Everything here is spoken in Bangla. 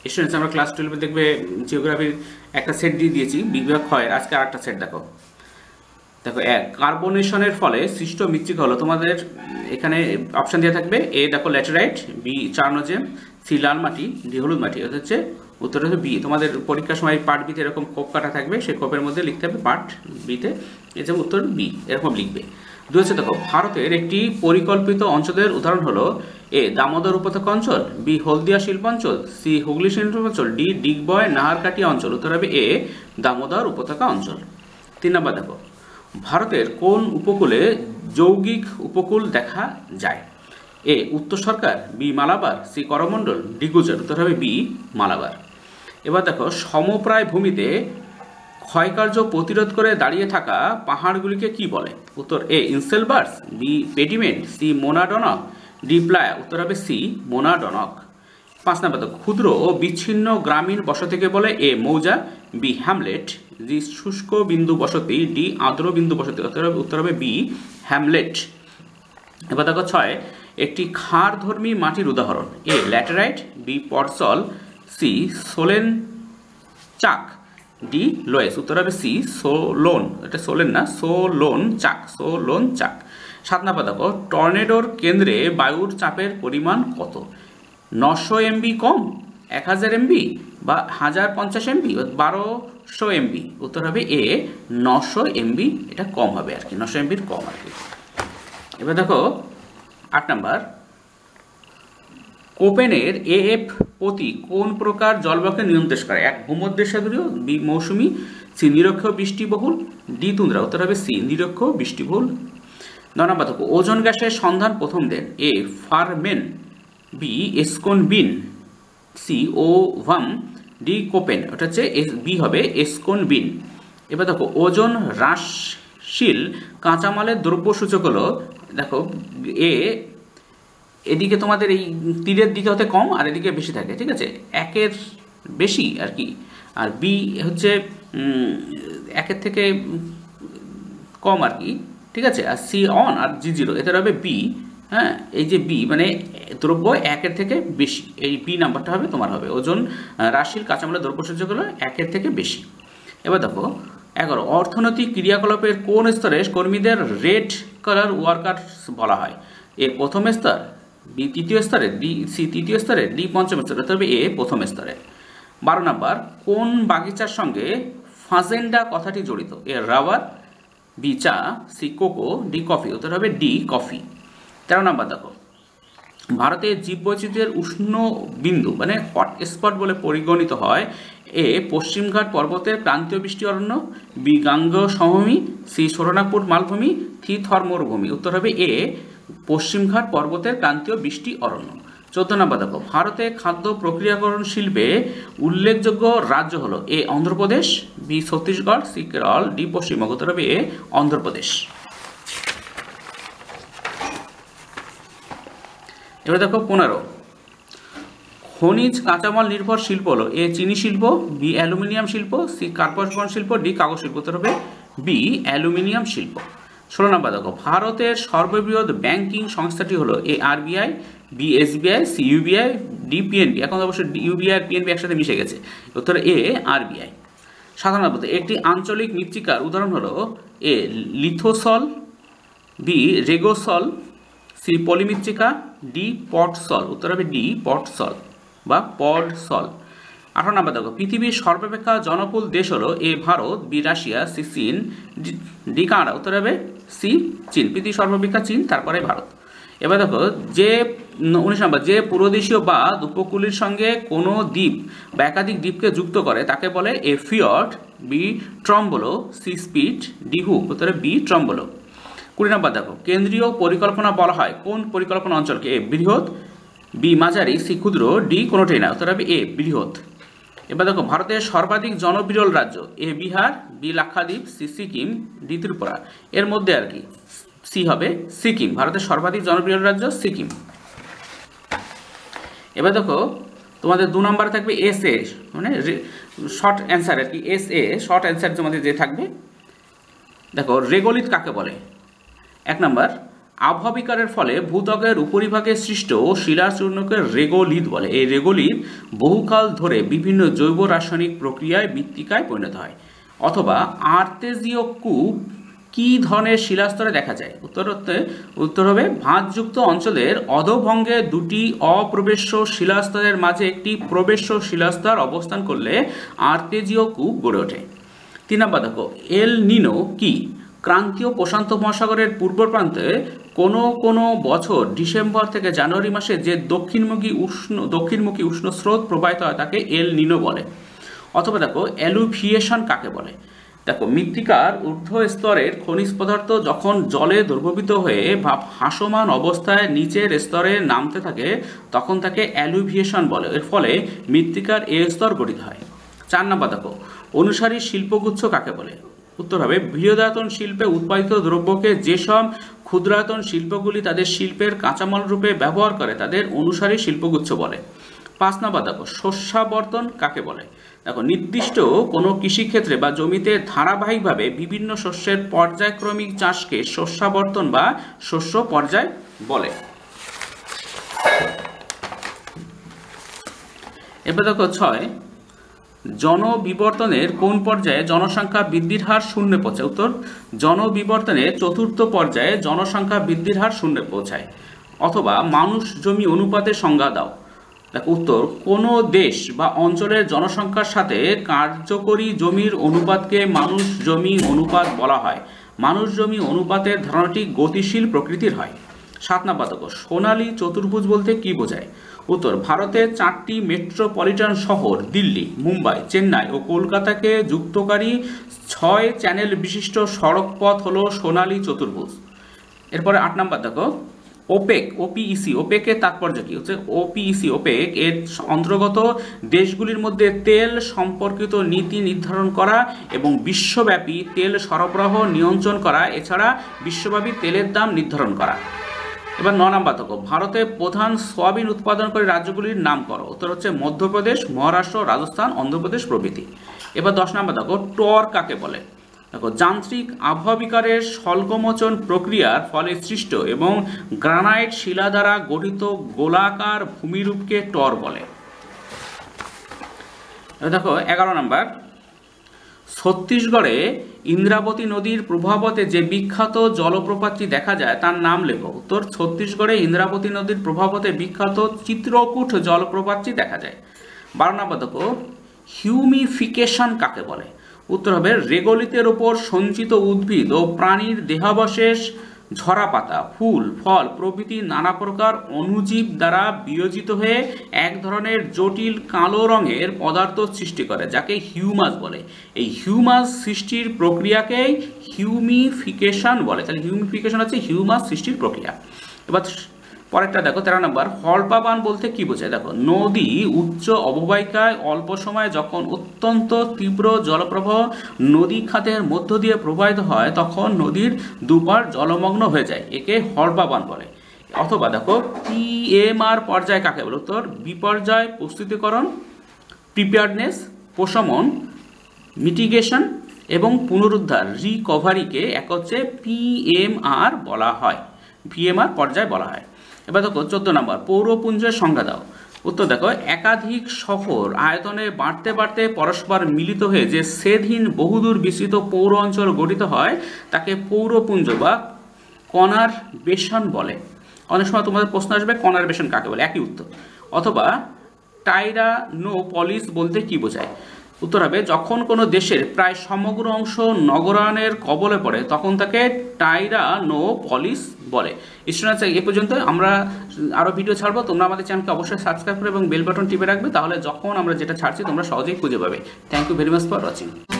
স্টুডেন্টস, আমরা ক্লাস 12 দেখবে জিওগ্রাফির একটা সেট দিয়ে দিয়েছি বিভাগ ক্ষয়ের। আজকে আরেকটা সেট দেখো। দেখো, এক, কার্বনেশনের ফলে সৃষ্ট মৃত্তিকা হলো তোমাদের এখানে অপশন দেওয়া থাকবে। এ দেখো ল্যাটেরাইট, বি চারনোজেম, সি লাল মাটি, ডি হলুদ মাটি। এটা হচ্ছে উত্তর হচ্ছে বি। তোমাদের পরীক্ষার সময় পার্ট বিতে এরকম কোপ কাটা থাকবে, সেই কোপের মধ্যে লিখতে হবে পার্ট বিতে, এই যে উত্তর বি, এরকম লিখবে। দুই হচ্ছে দেখো, ভারতের একটি পরিকল্পিত অঞ্চলের উদাহরণ হলো এ দামোদর উপত্যকা অঞ্চল, বি হলদিয়া শিল্পাঞ্চল, সি হুগলি শিল্পাঞ্চল, ডি ডিগবয় নাহারকাটি অঞ্চল। উত্তর হবে এ দামোদর উপত্যকা অঞ্চল। 3 নম্বর দেখো, ভারতের কোন উপকূলে যৌগিক উপকূল দেখা যায়? এ উত্তর সরকার, B Malabar, C Coromandel, D Gujarat. উত্তর হবে বি মালাবার। এবার দেখো, সমপ্রায় ভূমিতে ক্ষয়কার্য প্রতিরোধ করে দাঁড়িয়ে থাকা পাহাড়গুলিকে কি বলে? উত্তর A inselbergs, B pediment, C monadnock, D playa. উত্তর হবে সি মোনাডনক। 5 নম্বর দেখো, ক্ষুদ্র ও বিচ্ছিন্ন গ্রামীণ বসতিকে বলে এ মৌজা, বি হ্যামলেট, জি শুষ্ক বিন্দু বসতি, ডি আর্দ্র বিন্দু বসতি। উত্তর হবে বি হ্যামলেট। এবার দেখো 6, একটি ক্ষারধর্মী মাটির উদাহরণ। A laterite, B podsol, C solonchak, D লোয়েস। উত্তর হবে সি সোলোন। এটা সোলেন না, সোলোন চাক, সোলোন চাক। 7 নম্বর দেখো, টর্নেডোর কেন্দ্রে বায়ুর চাপের পরিমাণ কত? 900 এমবি কম, 1000 এমবি, বা 1050 এমবি, 1200 এমবি। উত্তর হবে এ 900 এমবি। এটা কম হবে আর কি, 900 এমবির কম আর কি। এবার দেখো 8 নাম্বার, কোপেনের এএফ পতি কোন প্রকার জলবায়ুকে নিয়ন্ত্রণ করে? এক ভূমধ্যসাগরীয়, বি মৌসুমী, সি নিরক্ষীয় বৃষ্টিবহুল, ডি তুন্দ্রা। উত্তর হবে সি নিরক্ষীয় বৃষ্টিবহুল। 9 নম্বর দেখো, ওজোন গ্যাসের সন্ধান প্রথম দেন। A Farman, B Schonbein, C ওভাম, ডি কোপেন। ওটা হচ্ছে বি হবে এসকোনবিন। এবার দেখো, ওজোন হ্রাসশীল কাঁচামালের দ্রব্য সূচক হলো, দেখো এ এদিকে তোমাদের এই তীরের দিকে হতে কম আর এদিকে বেশি থাকে, ঠিক আছে, একের বেশি আর কি। আর বি হচ্ছে একের থেকে কম আর কি, ঠিক আছে। R C on R G zero, এতে হবে বি। হ্যাঁ, এই যে বি মানে দ্রব্য একের থেকে বেশি, এই বি নাম্বারটা হবে তোমার হবে ওজন হ্রাসশীল কাঁচামালের দ্রব্য সূচকগুলো একের থেকে বেশি। এবার দেখো 11, অর্থনৈতিক ক্রিয়াকলাপের কোন স্তরে কর্মীদের রেড কালার ওয়ার্কার্স বলা হয়? এ প্রথম স্তর, বি তৃতীয় স্তরে, সি তৃতীয় স্তরে, ডি পঞ্চম স্তরে। তবে এ প্রথম স্তরে। 12 নাম্বার, কোন বাগিচার সঙ্গে ফাজেন্ডা কথাটি জড়িত? এ রাবার, বি চা, সি কোকো, ডি কফি। উত্তর হবে ডি কফি। 13 নাম্বার দেখো, ভারতের জীববৈচিত্র্যের উষ্ণ বিন্দু মানে হটস্পট বলে পরিগণিত হয়। এ পশ্চিমঘাট পর্বতের ক্রান্তীয় বৃষ্টি অরণ্য, বি গাঙ্গেয় সমভূমি, সি সোনারপুর মালভূমি, সি থর মরুভূমি। উত্তর হবে এ পশ্চিমঘাট পর্বতের ক্রান্তীয় বৃষ্টি অরণ্য। 14 নম্বর দেখো, ভারতে খাদ্য প্রক্রিয়াকরণ শিল্পে উল্লেখযোগ্য রাজ্য হলো A Andhra Pradesh, B Chhattisgarh, C Kerala, D Paschimbanga. উত্তর হবে এ অন্ধ্রপ্রদেশ। এবার দেখো 15, খনিজ কাঁচামাল নির্ভর শিল্প হলো এ চিনি শিল্প, বি অ্যালুমিনিয়াম শিল্প, সি কার্পাস বন শিল্প, ডি কাগজ শিল্প। উত্তর হবে বি অ্যালুমিনিয়াম শিল্প। 16 নম্বর দেখো, ভারতের সর্ববৃহৎ ব্যাংকিং সংস্থাটি হলো A RBI, B SBI, C UBI, D PNB. এখন অবশ্যই ইউবিআই আর পিএনবি একসাথে মিশে গেছে। উত্তর এ আরবিআই। 17, একটি আঞ্চলিক মৃত্তিকার উদাহরণ হলো A lithosol, B regosol, C পলিমৃত্তিকা, ডি পটসল। উত্তর হবে ডি পটসল বা পডসল। 18 নম্বর দেখো, পৃথিবীর সর্বাপেক্ষা জনবহুল দেশ হলো A Bharat, B Russia, C চীন, ডি কানাডা। উত্তর হবে সি চীন। পৃথিবীর সর্বাপেক্ষা চীন, তারপরে ভারত। এবার দেখো, যে 19 নম্বর, যে পুরোদেশীয় বা উপকূলের সঙ্গে কোনো দ্বীপ বা একাধিক দ্বীপকে যুক্ত করে তাকে বলে A fjord, B tombolo, C spit, D hook. উত্তরে বি ট্রম্বলো। 20 নম্বর দেখো, কেন্দ্রীয় পরিকল্পনা বলা হয় কোন পরিকল্পনা অঞ্চলকে? এ বৃহৎ, বি মাঝারি, সি ক্ষুদ্র, ডি কোনোটাই না। উত্তর হবে এ বৃহৎ। এবার দেখো, ভারতের সর্বাধিক জনবিরল রাজ্য A Bihar, B Lakshadweep, C Sikkim, D Tripura. এর মধ্যে আর কি সি হবে সিকিম। ভারতের সর্বাধিক জনবিরল রাজ্য সিকিম। এবার দেখো, তোমাদের 2 নম্বরে থাকবে এস এ মানে শর্ট অ্যান্সার আর কি, এস এ শর্ট অ্যান্সার তোমাদের যে থাকবে। দেখো, রেগোলিথ কাকে বলে? 1 নম্বর, আবহাবিকারের ফলে ভূত্বকের উপরিভাগে সৃষ্ট শিলাচূর্ণকে রেগোলিথ বলে। এই রেগোলিথ বহুকাল ধরে বিভিন্ন জৈব রাসায়নিক প্রক্রিয়ায় মৃত্তিকায় পরিণত হয়। অথবা আর্তেজীয় কূপ কি ধরনের শিলাস্তরে দেখা যায়? উত্তর হবে ভাঁজযুক্ত অঞ্চলের অধোভঙ্গে দুটি অপ্রবেশ্য শিলাস্তরের মাঝে একটি প্রবেশ্য শিলাস্তর অবস্থান করলে আর্তেজীয় কূপ গড়ে ওঠে। 3 নম্বর দেখো, এল নিনো কি? ক্রান্তীয় প্রশান্ত মহাসাগরের পূর্ব প্রান্তে কোনো বছর ডিসেম্বর থেকে জানুয়ারি মাসে যে দক্ষিণমুখী উষ্ণ স্রোত প্রবাহিত হয় তাকে এল নিনো বলে। অথবা দেখো, অ্যালুভিয়েশন কাকে বলে? দেখো, মৃত্তিকার ঊর্ধ্ব স্তরের খনিজ পদার্থ যখন জলে দ্রবীভূত হয়ে ভাসমান অবস্থায় নিচের স্তরে নামতে থাকে তখন তাকে অ্যালুভিয়েশন বলে। এর ফলে মৃত্তিকার এ স্তর গঠিত হয়। 4 নম্বর দেখো, অনুসারী শিল্পগুচ্ছ কাকে বলে? উত্তর হবে বৃহদায়তন শিল্পে উৎপাদিত দ্রব্যকে যেসব ক্ষুদ্রায়তন শিল্পগুলি তাদের শিল্পের কাঁচামাল রূপে ব্যবহার করে তাদের অনুসারী শিল্পগুচ্ছ বলে। 5 নম্বর দেখো, শস্যাবর্তন কাকে বলে? দেখো, নির্দিষ্ট কোনো কৃষিক্ষেত্রে বা জমিতে ধারাবাহিকভাবে বিভিন্ন শস্যের পর্যায়ক্রমিক চাষকে শস্যাবর্তন বা শস্য পর্যায় বলে। এবার দেখো 6, জনবিবর্তনের কোন পর্যায়ে জনসংখ্যা বৃদ্ধির হার শূন্যে পৌঁছায়? উত্তর, জনবিবর্তনের 4র্থ পর্যায়ে জনসংখ্যা বৃদ্ধির হার শূন্যে পৌঁছায়। অথবা মানুষ জমি অনুপাতের সংজ্ঞা দাও। দেখো, উত্তর, কোনো দেশ বা অঞ্চলের জনসংখ্যার সাথে কার্যকরী জমির অনুপাতকে মানুষ জমি অনুপাত বলা হয়। মানুষ জমি অনুপাতের ধারণাটি গতিশীল প্রকৃতির হয়। 7 নম্বর দেখো, সোনালী চতুর্ভুজ বলতে কি বোঝায়? উত্তর, ভারতের 4টি মেট্রোপলিটন শহর দিল্লি, মুম্বাই, চেন্নাই ও কলকাতাকে যুক্তকারী 6 চ্যানেল বিশিষ্ট সড়ক পথ হলো সোনালী চতুর্ভুজ। এরপরে 8 নম্বর দেখো, ওপেক, ওপেকের তাৎপর্য কি? হচ্ছে ওপেক এর অন্তর্গত দেশগুলির মধ্যে তেল সম্পর্কিত নীতি নির্ধারণ করা এবং বিশ্বব্যাপী তেল সরবরাহ নিয়ন্ত্রণ করা, এছাড়া বিশ্বব্যাপী তেলের দাম নির্ধারণ করা। এবার 9 নম্বর দেখো, ভারতের প্রধান সোয়াবিন উৎপাদনকারী রাজ্যগুলির নাম করো। উত্তর হচ্ছে মধ্যপ্রদেশ, মহারাষ্ট্র, রাজস্থান, অন্ধ্রপ্রদেশ প্রভৃতি। এবার 10 নম্বর দেখো, টর কাকে বলে? দেখো, যান্ত্রিক আবহাবিকারের স্বল্পমোচন প্রক্রিয়ার ফলে সৃষ্ট এবং গ্রানাইট শিলা দ্বারা গঠিত গোলাকার ভূমিরূপকে টর বলে। দেখো 11 নম্বর, ছত্তিশগড়ে ইন্দ্রাবতী নদীর প্রভাবতে যে বিখ্যাত জলপ্রপাতটি দেখা যায় তার নাম লেখো। উত্তর, ছত্তিশগড়ে ইন্দ্রাবতী নদীর প্রভাবতে বিখ্যাত চিত্রকূট জলপ্রপাতটি দেখা যায়। 12 নম্বর দেখো, হিউমিফিকেশন কাকে বলে? উত্তর হবে রেগোলিথের ওপর সঞ্চিত উদ্ভিদ ও প্রাণীর দেহাবশেষ, ঝরা পাতা, ফুল, ফল প্রভৃতি নানা প্রকার অণুজীব দ্বারা বিয়োজিত হয়ে এক ধরনের জটিল কালো রঙের পদার্থ সৃষ্টি করে যাকে হিউমাস বলে। এই হিউমাস সৃষ্টির প্রক্রিয়াকেই হিউমিফিকেশন বলে। তাহলে হিউমিফিকেশন হচ্ছে হিউমাস সৃষ্টির প্রক্রিয়া। এবার পরেরটা দেখো 13 নম্বর, হল্পাবান বলতে কি বোঝায়? দেখো, নদী উচ্চ অববাহিকায় অল্প সময়ে যখন অত্যন্ত তীব্র জলপ্রবাহ নদী খাতের মধ্য দিয়ে প্রবাহিত হয় তখন নদীর দুপার জলমগ্ন হয়ে যায়, একে হল্পাবান বলে। অথবা দেখো, পিএমআর পর্যায় কাকে বলে? উত্তর, বিপর্যয় প্রস্তুতিকরণ, প্রিপেয়ারনেস, প্রশমন, মিটিগেশন এবং পুনরুদ্ধার, রিকভারিকে এক হচ্ছে পিএমআর বলা হয়, পিএমআর পর্যায় বলা হয়। এবার দেখো 14 নম্বর, পৌরপুঞ্জের সংজ্ঞা দাও। উত্তর দেখো, একাধিক শহর আয়তনে বাড়তে বাড়তে পরস্পর মিলিত হয়ে যে সেদহীন বহুদূর বিস্তৃত পৌর অঞ্চল গঠিত হয় তাকে পৌরপুঞ্জ বা কনারবেশন বলে। অনেক সময় তোমাদের প্রশ্ন আসবে কনারবেশন কাকে বলে, একই উত্তর। অথবা টাইরানোপলিস বলতে কি বোঝায়? উত্তর হবে, যখন কোনো দেশের প্রায় সমগ্র অংশ নগরায়নের কবলে পড়ে তখন তাকে টাইরানোপলিস বলে। স্টুডেন্টস, এ পর্যন্ত। আমরা আরও ভিডিও ছাড়বো, তোমরা আমাদের চ্যানেলকে অবশ্যই সাবস্ক্রাইব করে এবং বেল বাটন টিপে রাখবে, তাহলে যখন আমরা যেটা ছাড়ছি তোমরা সহজেই খুঁজে পাবে। Thank you very much for watching.